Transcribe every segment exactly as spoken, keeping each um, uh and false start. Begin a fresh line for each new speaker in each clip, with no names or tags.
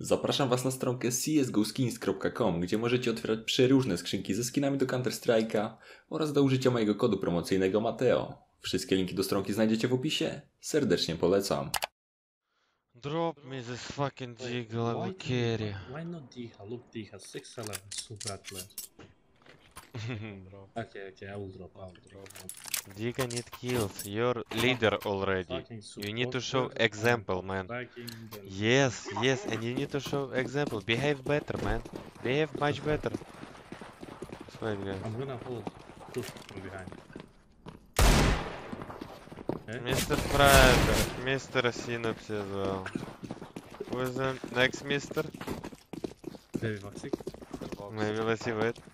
Zapraszam Was na stronkę c s go skins kropka com, gdzie możecie otwierać przeróżne skrzynki ze skinami do Counter Strike'a oraz do użycia mojego kodu promocyjnego Mateo. Wszystkie linki do stronki znajdziecie w opisie. Serdecznie polecam.
Drop me this fucking Deagle, I will
Why,
carry.
why not Diha? Look, Diha, six eleven, so bad player.
Drop.
Okay, okay, I will drop, I will drop.
Diga need kills, you're leader already.
Fucking
You need to
supporter
show
and
example, man.
striking the-
Yes, yes, and you need to show example. Behave better, man. Behave much better. Sweet guys.
I'm gonna hold, push from behind. Okay?
Mister Fryberg, Mister Synapse as well. Who is the next Mister?
Maybe Voxic?
Maybe let's see wait.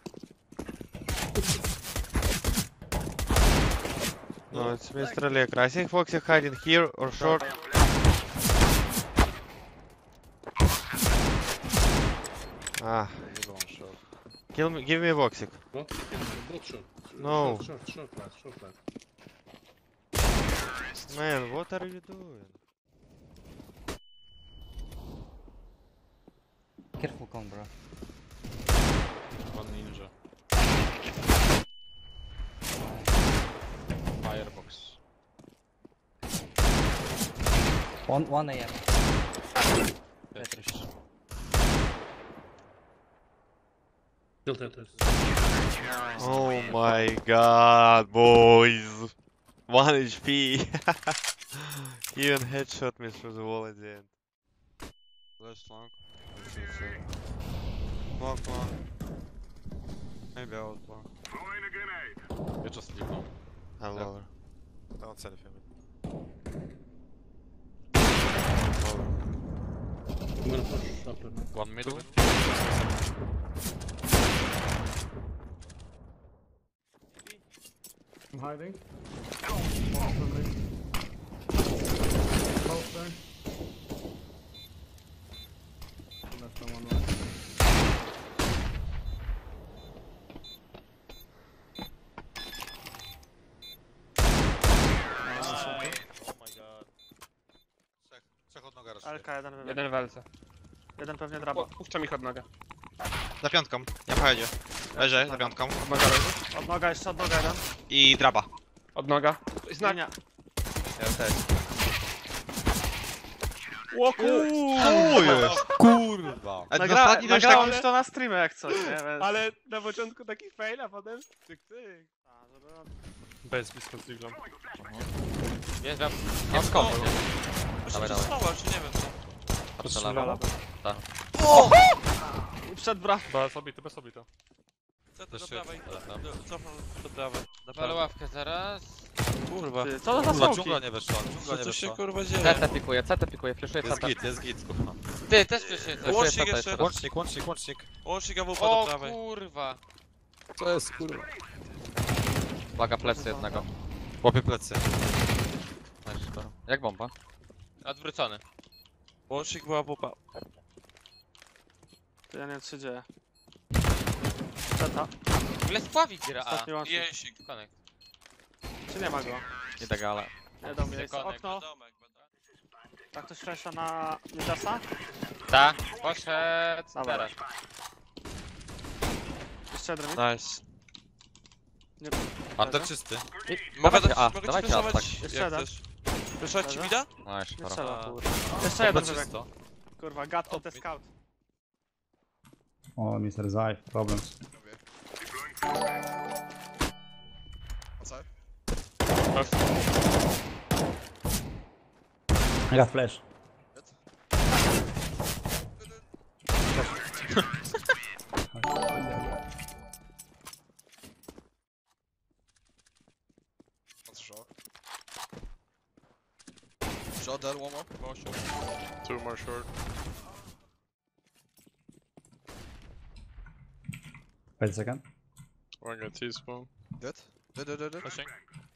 No, it's Mister Lekra. I think Foxy hiding here or short. Ah. Kill me, give me Voxic.
What? Both short.
No.
Short, short, short last, short last.
Man, what are you doing?
Careful, con, bro.
One ninja. Firebox.
One, one A M.
Petrus.
Still Tetris.
Oh my god, boys! One H P! Even headshot me through the wall at the end.
Flash long. Long, long. Maybe out long. You just leave now.
I love her.
Don't send him.
I'm gonna push upper now.
One middle.
I'm hiding. Both there. Left and one right.
Oh my god. Trzech, trzech od noga raczej.
Alka, jeden wybieg.
Jeden w Elce.
Jeden pewnie draba.
Puszczam ich od noga.
Za piątką, ja wchodzę. Leżę za piątką.
Od noga leży.
Od noga, jeszcze od noga jeden.
I draba.
Od noga. Znak.
Nie.
Ja też.
O kurwa!
Co jest?
Kurwa!
A
Nagra
ostatni też
nagrałem
tak...
już to na streamie jak coś, nie? Więc...
Ale na początku taki fail, a potem tyk tyk.
A, żeby...
Bez blisko z diglą.
Jest wam... Nie skąd?
Dawaj, dawaj. Strzała, czy nie wiem co.
Strzelala.
I przed bra...
Bez obity, bez obity.
Co to do prawej? Cofam do prawej.
Ale ławkę zaraz.
Kurwa.
Ty, co to za
Kurwa,
smoki?
dżungla nie weszła, dżungla nie
Co się
weszła.
kurwa dzieje?
C T pikuje, C T pikuje, flashuję
Jest
C T.
git, jest git, kurwa.
Ty, też przecież
Łącznik jeszcze. Łącznik, łącznik, łącznik. Łącznik A W P do
O
prawej.
kurwa.
Co jest kurwa?
Uwaga, plecy jednego.
Łapie plecy.
Jak bomba?
Odwrócony.
Łącznik była pupa.
Ty, ja nie wiem co się dzieje. Zeta.
W ogóle spławi gra A.
Ostatni łącznik.
Jesik. Connect.
Czy nie ma go?
Nie da gale.
Nie do mnie, jest
Connect.
okno. Tak ktoś fresha na Midasa?
Ta, poszedł
Dawaj.
teraz.
Jeszcze jeden mid?
Nice.
Nie...
Under czysty.
Mogę
Mogę
A,
dać, mogę ci
dawajcie
flashować
atak.
Jeszcze
jak
jeden.
chcesz. Flashować ci mida?
No jeszcze,
Nie
dobra.
strzela,
A.
kurwa. Jeszcze jeden
Dobra,
wybieg.
czysto.
Kurwa, got to the scout.
Oh, mister Zai, problems. I got flash.
Shot there, one more. One shot.
Two more short.
Wait a second.
One got T-spawn.
Dead? Dead, dead, dead, dead.
Pushing.